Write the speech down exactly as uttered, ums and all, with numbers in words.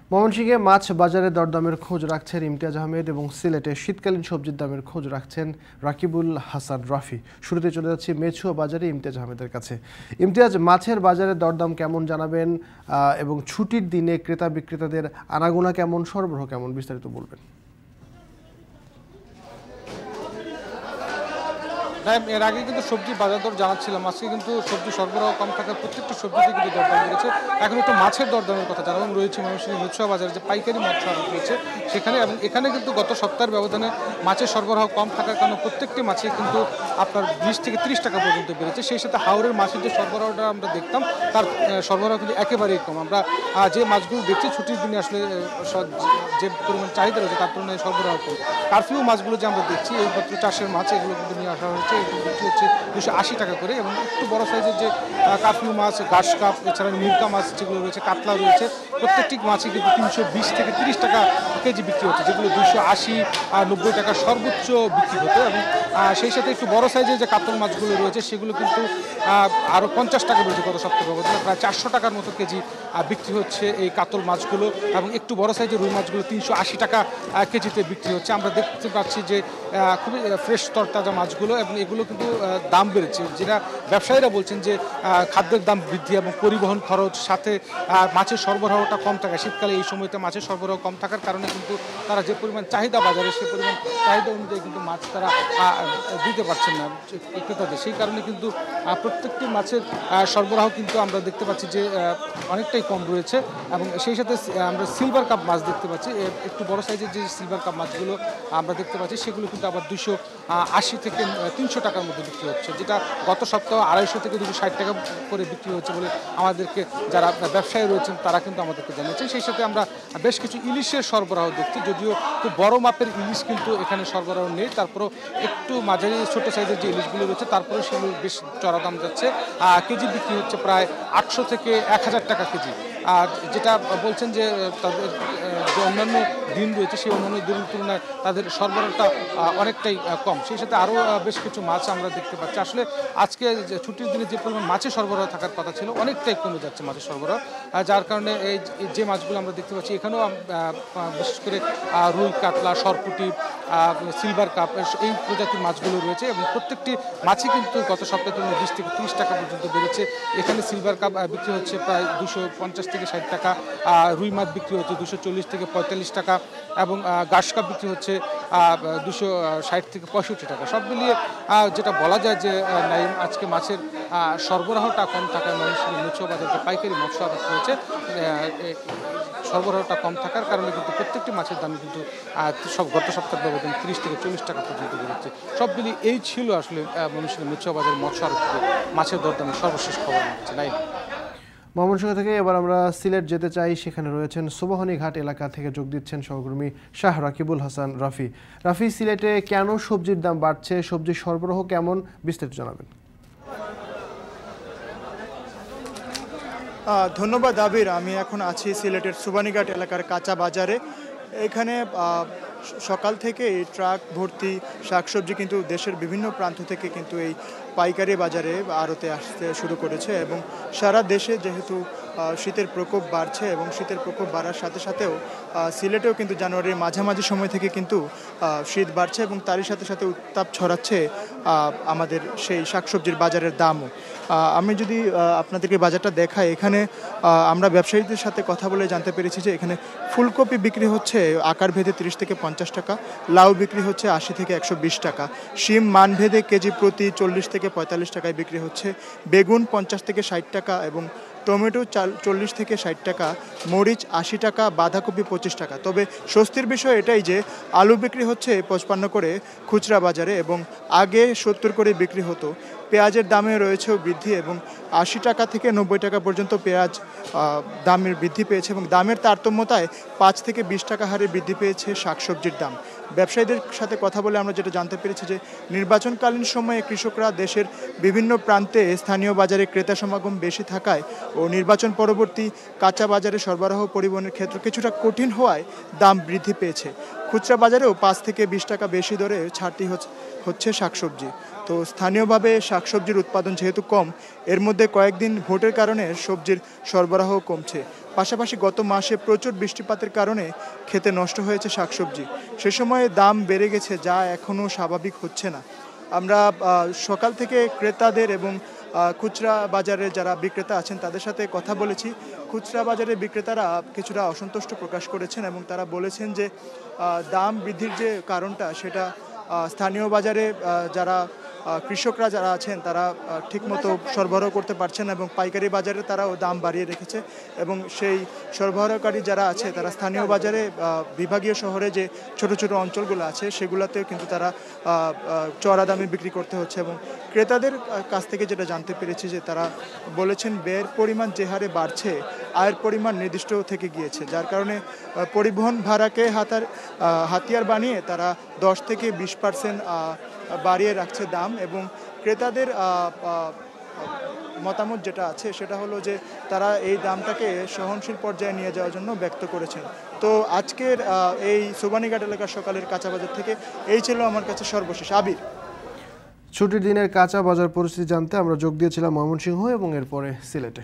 ময়মনসিংহে মাছ বাজারে দরদামের খোঁজ রাখছেন ইমতিয়াজ আহমেদ এবং সিলেটে শীতকালীন সবজির দামের খোঁজ রাখছেন রাকিবুল হাসান রাফি। শুরুতে চলে যাচ্ছি মেছুয়া বাজারে ইমতিয়াজ আহমেদের কাছে। ইমতিয়াজ, মাছের বাজারে দরদাম কেমন জানাবেন এবং ছুটির দিনে ক্রেতা বিক্রেতাদের আনাগোনা কেমন, সরবরাহ কেমন, বিস্তারিত বলবেন। এর আগে কিন্তু সবজি বাজার দর জানাচ্ছিলাম, আজকে কিন্তু সবজি সরবরাহ কম থাকার প্রত্যেকটা সবজিতে কিন্তু দরদাম বেড়েছে। এখন একটু মাছের দরদামের কথা জানাবো। রয়েছে ময়মনসিংহ মেছুয়া বাজারে যে পাইকারি মাছ সরবরাহ রয়েছে সেখানে, এবং এখানে কিন্তু গত সপ্তাহের ব্যবধানে মাছের সরবরাহ কম থাকার কারণে প্রত্যেকটি মাছে কিন্তু আপনার বিশ থেকে ত্রিশ টাকা পর্যন্ত বেড়েছে। সেই সাথে হাওরের মাছের যে সরবরাহটা আমরা দেখতাম তার সরবরাহ কিন্তু একেবারেই কম। আমরা যে মাছগুলো দেখছি ছুটির দিনে আসলে যে পরিমাণ চাহিদা রয়েছে তার তুলনায় সরবরাহ কম। কারফিউ মাছগুলো যে আমরা দেখছি এইমাত্র চাষের মাছ, এগুলো কিন্তু নিয়ে আসা হয়েছে, বিক্রি হচ্ছে দুশো আশি টাকা করে। এবং একটু বড় সাইজের যে কারফিউ মাছ, ঘাস কাপ, এছাড়া মির্কা মাছ যেগুলো রয়েছে, কাতলা রয়েছে, প্রত্যেকটি মাছই কিন্তু তিনশো বিশ থেকে তিরিশ টাকা কেজি বিক্রি হচ্ছে, যেগুলো দুশো আশি আর নব্বই টাকা সর্বোচ্চ বিক্রি হতো। এবং সেই সাথে একটু বড় সাইজের যে কাতল মাছগুলো রয়েছে সেগুলো কিন্তু আরও পঞ্চাশ টাকা রয়েছে গত সপ্তাহ ব্যবধানে, প্রায় চারশো টাকার মতো কেজি বিক্রি হচ্ছে এই কাতল মাছগুলো। এবং একটু বড় সাইজের রুই মাছগুলো তিনশো আশি টাকা কেজিতে বিক্রি হচ্ছে। আমরা দেখতে পাচ্ছি যে খুবই ফ্রেশ তরতাজা মাছগুলো, এবং এগুলো কিন্তু দাম বেড়েছে। যেটা ব্যবসায়ীরা বলছেন যে খাদ্যের দাম বৃদ্ধি এবং পরিবহন খরচ, সাথে মাছের সরবরাহটা কম থাকা, শীতকালে এই সময়তে মাছের সরবরাহ কম থাকার কারণে কিন্তু তারা যে পরিমাণ চাহিদা বাজারে সে পরিমাণ চাহিদা অনুযায়ী কিন্তু মাছ তারা দিতে পারছেন না ক্রেতাদের। সেই কারণে কিন্তু প্রত্যেকটি মাছের সরবরাহ কিন্তু আমরা দেখতে পাচ্ছি যে অনেকটাই কম রয়েছে। এবং সেই সাথে আমরা সিলভার কাপ মাছ দেখতে পাচ্ছি, একটু বড় সাইজের যে সিলভার কাপ মাছগুলো আমরা দেখতে পাচ্ছি সেগুলো কিন্তু আবার দুশো আশি থেকে তিনশো টাকার মধ্যে বিক্রি হচ্ছে, যেটা গত সপ্তাহ আড়াইশো থেকে দুশো ষাট টাকা করে বিক্রি হচ্ছে বলে আমাদেরকে যারা ব্যবসায়ী রয়েছেন তারা কিন্তু আমাদেরকে জানিয়েছেন। সেই সাথে আমরা বেশ কিছু ইলিশের সরবরাহ দেখছি, যদিও খুব বড় মাপের ইলিশ কিন্তু এখানে সরবরাহ নেই, তারপরেও একটু মাঝারি ছোট সাইজের যে ইলিশগুলো রয়েছে তারপরেও সেগুলো বেশ চড়া দাম যাচ্ছে। কেজি বিক্রি হচ্ছে প্রায় আটশো থেকে এক হাজার টাকা কেজি। আর যেটা বলছেন যে তাদের যে অন্যান্য দিন রয়েছে সেই অন্যান্য দিনের তুলনায় তাদের সরবরাহটা অনেকটাই কম। সেই সাথে আরও বেশ কিছু মাছ আমরা দেখতে পাচ্ছি। আসলে আজকে ছুটির দিনে যে পরিমাণ মাছের সরবরাহ থাকার কথা ছিল অনেকটাই কমে যাচ্ছে মাছের সরবরাহ, যার কারণে এই যে মাছগুলো আমরা দেখতে পাচ্ছি এখানেও বিশেষ করে রুই, কাতলা, সরপুঁটি, সিলভার কাপ এই প্রজাতির মাছগুলো রয়েছে, এবং প্রত্যেকটি মাছই কিন্তু গত সপ্তাহের তুলনায় বিশ থেকে তিরিশ টাকা পর্যন্ত বেড়েছে। এখানে সিলভার কাপ বিক্রি হচ্ছে প্রায় দুশো পঞ্চাশ থেকে ষাট টাকা, রুই মাছ বিক্রি হচ্ছে দুশো চল্লিশ থেকে পঁয়তাল্লিশ টাকা, এবং ঘাস কাপ বিক্রি হচ্ছে দুশো ষাট থেকে পঁয়ষট্টি টাকা। সব মিলিয়ে যেটা বলা যায় যে নাইম, আজকে মাছের সরবরাহটা কম থাকায় ময়মনসিংহ মেছুয়া বাজারে পাইকারি মৎস্য আড়ত রয়েছে, সরবরাহটা কম থাকার কারণে কিন্তু প্রত্যেকটি মাছের দাম কিন্তু সব গত সপ্তাহের ব্যবধান তিরিশ থেকে চল্লিশ টাকা পর্যন্ত বেড়েছে। সব মিলিয়ে এই ছিল আসলে ময়মনসিংহ মেছুয়া বাজার মৎস্য আড়ত থেকে মাছের দরদামের সর্বশেষ খবর হচ্ছে। নাই ময়মনসিংহ থেকে এবার আমরা সিলেট যেতে চাই। সেখানে রয়েছেন সুবহানী ঘাট এলাকা থেকে যোগ দিচ্ছেন সহকর্মী শাহ রাকিবুল হাসান রাফি। রাফি, সিলেটে কেন সবজির দাম বাড়ছে, সবজির সরবরাহ কেমন, বিস্তারিত জানাবেন। ধন্যবাদ আবির। আমি এখন আছি সিলেটের সুবহানীঘাট এলাকার কাঁচা বাজারে। এখানে সকাল থেকে এই ট্রাক ভর্তি শাকসবজি কিন্তু দেশের বিভিন্ন প্রান্ত থেকে কিন্তু এই পাইকারি বাজারে আড়তে আসতে শুরু করেছে, এবং সারা দেশে যেহেতু শীতের প্রকোপ বাড়ছে এবং শীতের প্রকোপ বাড়ার সাথে সাথেও সিলেটেও কিন্তু জানুয়ারির মাঝামাঝি সময় থেকে কিন্তু শীত বাড়ছে, এবং তারই সাথে সাথে উত্তাপ ছড়াচ্ছে আমাদের সেই শাকসবজির বাজারের দামও। আমি যদি আপনাদেরকে বাজারটা দেখাই, এখানে আমরা ব্যবসায়ীদের সাথে কথা বলে জানতে পেরেছি যে এখানে ফুলকপি বিক্রি হচ্ছে আকার ভেদে তিরিশ থেকে পঞ্চাশ টাকা, লাউ বিক্রি হচ্ছে আশি থেকে একশো বিশ টাকা, শিম মান ভেদে কেজি প্রতি চল্লিশ থেকে পঁয়তাল্লিশ টাকায় বিক্রি হচ্ছে, বেগুন পঞ্চাশ থেকে ষাট টাকা, এবং টমেটো চল্লিশ থেকে ষাট টাকা, মরিচ আশি টাকা, বাঁধাকপি পঁচিশ টাকা। তবে স্বস্তির বিষয় এটাই যে আলু বিক্রি হচ্ছে পঁচপান্ন করে খুচরা বাজারে, এবং আগে সত্তর করে বিক্রি হতো। পেঁয়াজের দামে রয়েছেও বৃদ্ধি, এবং আশি টাকা থেকে নব্বই টাকা পর্যন্ত পেঁয়াজ দামের বৃদ্ধি পেয়েছে, এবং দামের তারতম্যতায় পাঁচ থেকে বিশ টাকা হারে বৃদ্ধি পেয়েছে শাকসবজির দাম। ব্যবসায়ীদের সাথে কথা বলে আমরা যেটা জানতে পেরেছি যে নির্বাচনকালীন সময়ে কৃষকরা দেশের বিভিন্ন প্রান্তে স্থানীয় বাজারে ক্রেতা সমাগম বেশি থাকায় ও নির্বাচন পরবর্তী কাঁচা বাজারে সরবরাহ পরিবহনের ক্ষেত্র কিছুটা কঠিন হওয়ায় দাম বৃদ্ধি পেয়েছে। খুচরা বাজারেও পাঁচ থেকে বিশ টাকা বেশি দরে ছাড়তি হচ্ছে শাকসবজি। তো স্থানীয়ভাবে শাকসবজির উৎপাদন যেহেতু কম, এর মধ্যে কয়েকদিন ভোটের কারণে সবজির সরবরাহ কমছে। পাশাপাশি গত মাসে প্রচুর বৃষ্টিপাতের কারণে খেতে নষ্ট হয়েছে শাকসবজি। সে সময়ে দাম বেড়ে গেছে, যা এখনও স্বাভাবিক হচ্ছে না। আমরা সকাল থেকে ক্রেতাদের এবং খুচরা বাজারে যারা বিক্রেতা আছেন তাদের সাথে কথা বলেছি। খুচরা বাজারে বিক্রেতারা কিছুটা অসন্তুষ্ট প্রকাশ করেছেন এবং তারা বলেছেন যে দাম বৃদ্ধির যে কারণটা সেটা স্থানীয় বাজারে যারা কৃষকরা যারা আছেন তারা ঠিকমতো সরবরাহ করতে পারছেন এবং পাইকারি বাজারে তারাও দাম বাড়িয়ে রেখেছে এবং সেই সরবরাহকারী যারা আছে তারা স্থানীয় বাজারে বিভাগীয় শহরে যে ছোট ছোট অঞ্চলগুলো আছে সেগুলোতেও কিন্তু তারা চড়া দামে বিক্রি করতে হচ্ছে। এবং ক্রেতাদের কাছ থেকে যেটা জানতে পেরেছি যে তারা বলেছেন ব্যয়ের পরিমাণ যে হারে বাড়ছে আয়ের পরিমাণ নির্দিষ্ট থেকে গিয়েছে, যার কারণে পরিবহন ভাড়াকে হাতার হাতিয়ার বানিয়ে তারা দশ থেকে বিশ পার্সেন্ট বাড়িয়ে রাখছে দাম। এবং ক্রেতাদের মতামত যেটা আছে সেটা হলো যে তারা এই দামটাকে সহনশীল পর্যায়ে নিয়ে যাওয়ার জন্য ব্যক্ত করেছেন। তো আজকের এই সোবানীঘাট এলাকার সকালের কাঁচা বাজার থেকে এই ছিল আমার কাছে সর্বশেষ। আবির, ছুটির দিনের কাঁচা বাজার পরিস্থিতি জানতে আমরা যোগ দিয়েছিলাম ময়মনসিংহ এবং এরপরে সিলেটে।